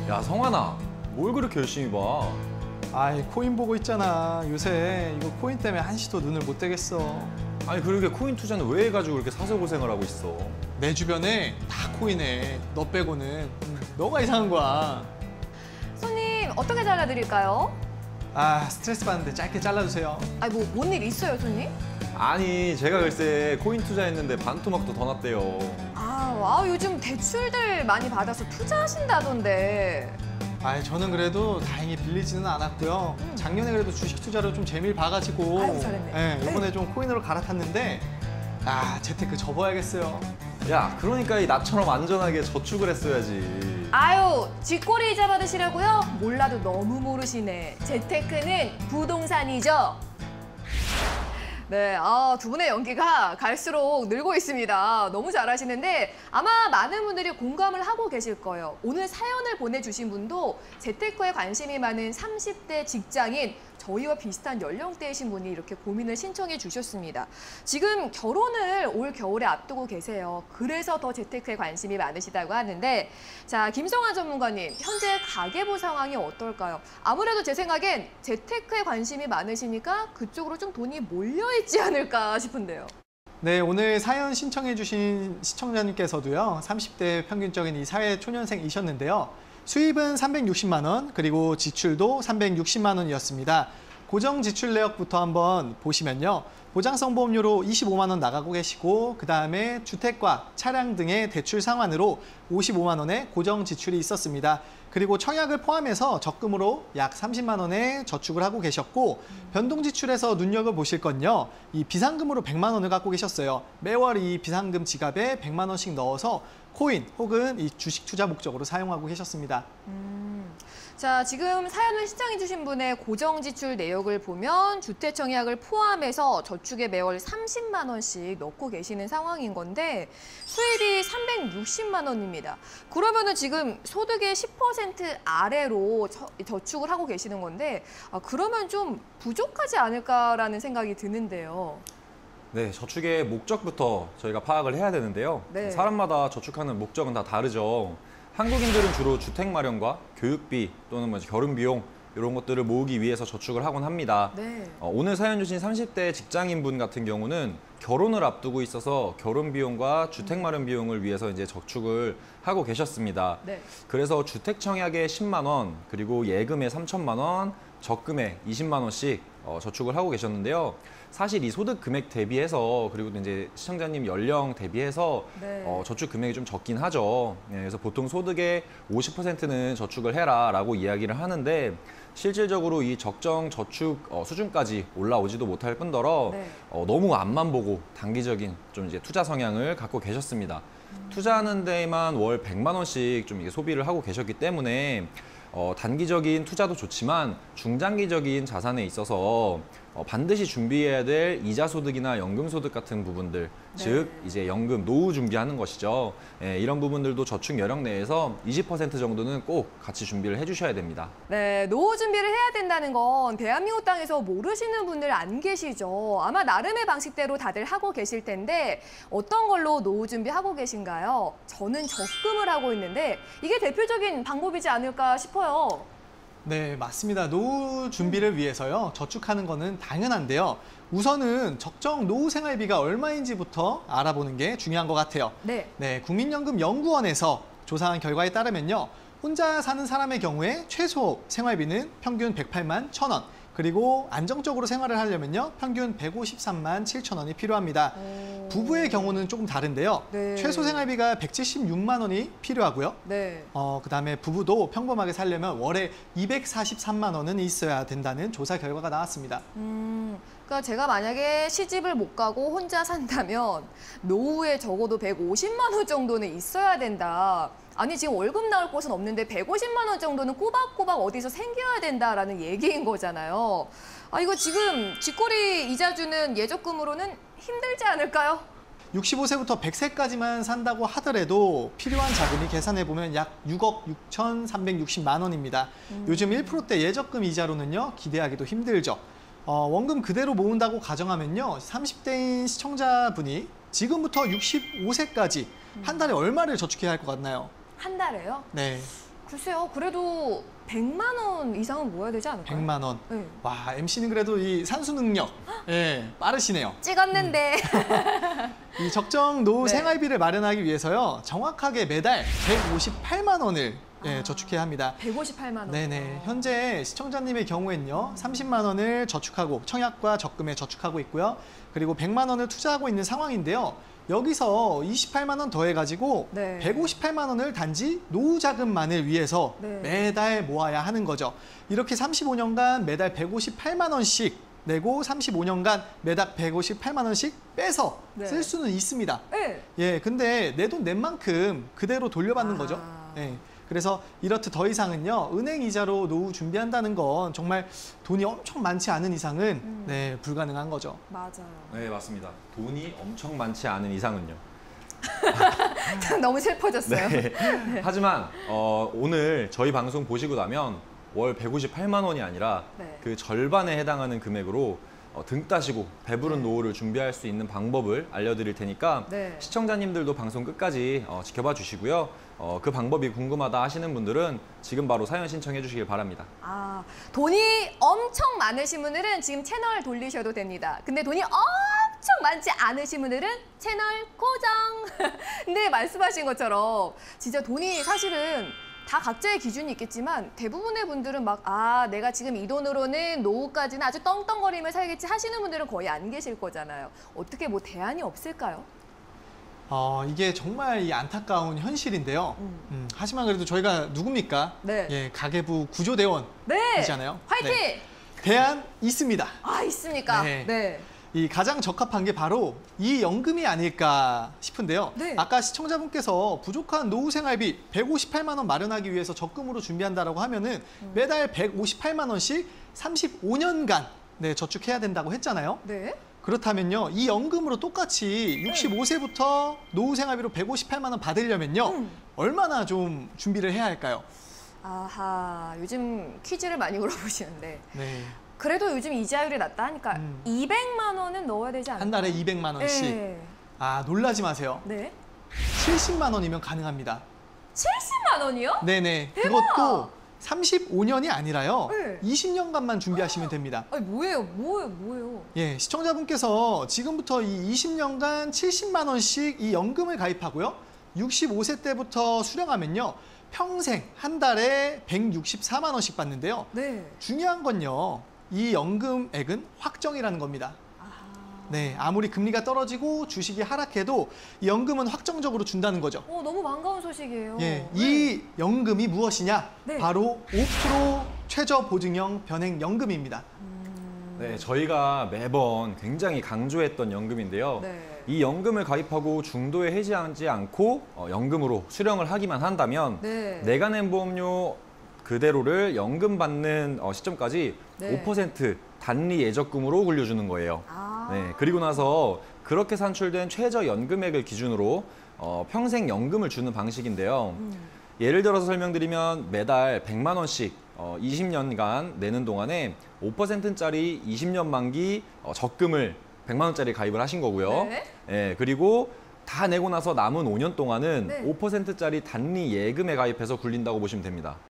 야, 성환아, 뭘 그렇게 열심히 봐? 아이, 코인 보고 있잖아. 요새 이거 코인 때문에 한시도 눈을 못 떼겠어. 아니, 그러게 코인 투자는 왜 해가지고 그렇게 사서 고생을 하고 있어? 내 주변에 다 코인해. 너 빼고는. 너가 이상한 거야. 손님, 어떻게 잘라드릴까요? 아, 스트레스 받는데 짧게 잘라주세요. 아니, 뭔 일 있어요, 손님? 아니, 제가 글쎄 코인 투자했는데 반토막도 더 났대요. 요즘 대출들 많이 받아서 투자하신다던데. 아, 저는 그래도 다행히 빌리지는 않았고요. 작년에 그래도 주식 투자로 좀 재미를 봐가지고. 아이고, 잘했네. 네, 이번에 좀 코인으로 갈아탔는데, 재테크 접어야겠어요. 야, 그러니까 나처럼 안전하게 저축을 했어야지. 쥐꼬리 이자 받으시려고요? 몰라도 너무 모르시네. 재테크는 부동산이죠. 네, 두 분의 연기가 갈수록 늘고 있습니다. 너무 잘하시는데 아마 많은 분들이 공감을 하고 계실 거예요. 오늘 사연을 보내주신 분도 재테크에 관심이 많은 30대 직장인, 저희와 비슷한 연령대이신 분이 이렇게 고민을 신청해 주셨습니다. 지금 결혼을 올 겨울에 앞두고 계세요. 그래서 더 재테크에 관심이 많으시다고 하는데, 자, 김성환 전문가님, 현재 가계부 상황이 어떨까요? 아무래도 제 생각엔 재테크에 관심이 많으시니까 그쪽으로 좀 돈이 몰려있지 않을까 싶은데요. 네, 오늘 사연 신청해 주신 시청자님께서도요. 30대 평균적인 이 사회초년생이셨는데요. 수입은 360만 원, 그리고 지출도 360만 원이었습니다. 고정 지출 내역부터 한번 보시면요. 보장성 보험료로 25만 원 나가고 계시고, 그다음에 주택과 차량 등의 대출 상환으로 55만 원의 고정 지출이 있었습니다. 그리고 청약을 포함해서 적금으로 약 30만 원의 저축을 하고 계셨고, 변동 지출에서 눈여겨보실 건요. 이 비상금으로 100만 원을 갖고 계셨어요. 매월 이 비상금 지갑에 100만 원씩 넣어서 코인 혹은 이 주식 투자 목적으로 사용하고 계셨습니다. 자, 지금 사연을 신청해 주신 분의 고정 지출 내역을 보면 주택 청약을 포함해서 저축에 매월 30만 원씩 넣고 계시는 상황인 건데, 수입이 360만 원입니다. 그러면은 지금 소득의 10% 아래로 저축을 하고 계시는 건데, 그러면 좀 부족하지 않을까라는 생각이 드는데요. 네, 저축의 목적부터 저희가 파악을 해야 되는데요. 네. 사람마다 저축하는 목적은 다 다르죠. 한국인들은 주로 주택 마련과 교육비 또는 결혼 비용 이런 것들을 모으기 위해서 저축을 하곤 합니다. 네. 오늘 사연 주신 30대 직장인분 같은 경우는 결혼을 앞두고 있어서 결혼 비용과 주택 마련 비용을 위해서 이제 저축을 하고 계셨습니다. 네. 그래서 주택 청약에 10만 원, 그리고 예금에 3천만 원, 적금에 20만 원씩 저축을 하고 계셨는데요. 사실 이 소득 금액 대비해서, 그리고 이제 시청자님 연령 대비해서 네. 저축 금액이 좀 적긴 하죠. 그래서 보통 소득의 50%는 저축을 해라라고 이야기를 하는데, 실질적으로 이 적정 저축 수준까지 올라오지도 못할 뿐더러 네. 너무 앞만 보고 단기적인 좀 이제 투자 성향을 갖고 계셨습니다. 투자하는 데에만 월 100만 원씩 좀 이게 소비를 하고 계셨기 때문에 단기적인 투자도 좋지만 중장기적인 자산에 있어서 반드시 준비해야 될 이자 소득이나 연금 소득 같은 부분들, 네. 즉 이제 연금, 노후 준비하는 것이죠. 이런 부분들도 저축 여력 내에서 20% 정도는 꼭 같이 준비를 해주셔야 됩니다. 네, 노후 준비를 해야 된다는 건 대한민국 땅에서 모르시는 분들 안 계시죠. 아마 나름의 방식대로 다들 하고 계실 텐데, 어떤 걸로 노후 준비하고 계신가요? 저는 적금을 하고 있는데 이게 대표적인 방법이지 않을까 싶어요. 네, 맞습니다. 노후 준비를 위해서요. 저축하는 거는 당연한데요. 우선은 적정 노후 생활비가 얼마인지부터 알아보는 게 중요한 것 같아요. 네. 네, 국민연금연구원에서 조사한 결과에 따르면요. 혼자 사는 사람의 경우에 최소 생활비는 평균 108만 1,000원. 그리고 안정적으로 생활을 하려면요. 평균 153만 7천 원이 필요합니다. 부부의 경우는 조금 다른데요. 네. 최소 생활비가 176만 원이 필요하고요. 네. 그다음에 부부도 평범하게 살려면 월에 243만 원은 있어야 된다는 조사 결과가 나왔습니다. 그러니까 제가 만약에 시집을 못 가고 혼자 산다면 노후에 적어도 150만 원 정도는 있어야 된다. 아니, 지금 월급 나올 곳은 없는데 150만 원 정도는 꼬박꼬박 어디서 생겨야 된다라는 얘기인 거잖아요. 이거 지금 쥐꼬리 이자 주는 예적금으로는 힘들지 않을까요? 65세부터 100세까지만 산다고 하더라도 필요한 자금이 계산해보면 약 6억 6,360만 원입니다. 요즘 1%대 예적금 이자로는요, 기대하기도 힘들죠. 원금 그대로 모은다고 가정하면요, 30대인 시청자분이 지금부터 65세까지 한 달에 얼마를 저축해야 할 것 같나요? 한 달에요? 네. 글쎄요. 그래도 100만 원 이상은 모아야 되지 않을까요? 100만 원. 네. 와, MC는 그래도 이 산수 능력 예, 빠르시네요. 찍었는데. 이 적정 노후 네. 생활비를 마련하기 위해서요. 정확하게 매달 158만 원을 예, 아. 저축해야 합니다. 158만 원. 네네. 현재 시청자님의 경우에는요, 30만 원을 저축하고 청약과 적금에 저축하고 있고요. 그리고 100만 원을 투자하고 있는 상황인데요. 여기서 28만 원 더해가지고 네. 158만 원을 단지 노후 자금만을 위해서 네. 매달 모아야 하는 거죠. 이렇게 35년간 매달 158만 원씩 내고 35년간 매달 158만 원씩 빼서 네. 쓸 수는 있습니다. 네. 예, 근데 내 돈 낸 만큼 그대로 돌려받는 아. 거죠. 예. 그래서 이렇듯 더 이상은요, 은행 이자로 노후 준비한다는 건 정말 돈이 엄청 많지 않은 이상은 네, 불가능한 거죠. 맞아요. 네, 맞습니다. 돈이 엄청 많지 않은 이상은요. 너무 슬퍼졌어요. 네. 하지만 오늘 저희 방송 보시고 나면 월 158만 원이 아니라 네. 그 절반에 해당하는 금액으로 등 따시고 배부른 노후를 준비할 수 있는 방법을 알려드릴 테니까 네. 시청자님들도 방송 끝까지 지켜봐 주시고요. 그 방법이 궁금하다 하시는 분들은 지금 바로 사연 신청해 주시길 바랍니다. 아, 돈이 엄청 많으신 분들은 지금 채널 돌리셔도 됩니다. 근데 돈이 엄청 많지 않으신 분들은 채널 고정. 근데 말씀하신 것처럼 진짜 돈이 사실은 다 각자의 기준이 있겠지만 대부분의 분들은 막 내가 지금 이 돈으로는 노후까지는 아주 떵떵거리며 살겠지 하시는 분들은 거의 안 계실 거잖아요. 어떻게 뭐 대안이 없을까요? 이게 정말 이 안타까운 현실인데요. 하지만 그래도 저희가 누굽니까? 네. 예, 가계부 구조대원이잖아요. 네. 화이팅! 네. 대안 있습니다. 있습니까? 네. 네. 이 가장 적합한 게 바로 이 연금이 아닐까 싶은데요. 네. 아까 시청자분께서 부족한 노후 생활비 158만 원 마련하기 위해서 적금으로 준비한다라고 하면은 매달 158만 원씩 35년간 네, 저축해야 된다고 했잖아요. 네. 그렇다면요, 이 연금으로 똑같이 65세부터 노후 생활비로 158만 원 받으려면요, 얼마나 좀 준비를 해야 할까요? 아하, 요즘 퀴즈를 많이 물어보시는데 네, 그래도 요즘 이자율이 낮다 하니까 200만 원은 넣어야 되지 않을까요? 한 달에 200만 원씩. 네. 놀라지 마세요. 네. 70만 원이면 가능합니다. 70만 원이요? 네네. 대박! 그것도 35년이 아니라요. 네. 20년간만 준비하시면 됩니다. 아니 뭐예요? 예, 시청자분께서 지금부터 이 20년간 70만 원씩 이 연금을 가입하고요. 65세 때부터 수령하면요. 평생 한 달에 164만 원씩 받는데요. 네. 중요한 건요. 이 연금액은 확정이라는 겁니다. 네, 아무리 금리가 떨어지고 주식이 하락해도 이 연금은 확정적으로 준다는 거죠. 너무 반가운 소식이에요. 예, 이 연금이 무엇이냐? 네. 바로 5% 최저 보증형 변액 연금입니다. 네, 저희가 매번 굉장히 강조했던 연금인데요. 네. 이 연금을 가입하고 중도에 해지하지 않고 연금으로 수령을 하기만 한다면 네. 내가 낸 보험료 그대로를 연금 받는 시점까지 네. 5% 단리 예적금으로 굴려주는 거예요. 네, 그리고 나서 그렇게 산출된 최저 연금액을 기준으로 평생 연금을 주는 방식인데요. 예를 들어서 설명드리면 매달 100만 원씩 20년간 내는 동안에 5%짜리 20년 만기 적금을 100만 원짜리 가입을 하신 거고요. 네. 예, 그리고 다 내고 나서 남은 5년 동안은 네. 5%짜리 단리 예금에 가입해서 굴린다고 보시면 됩니다.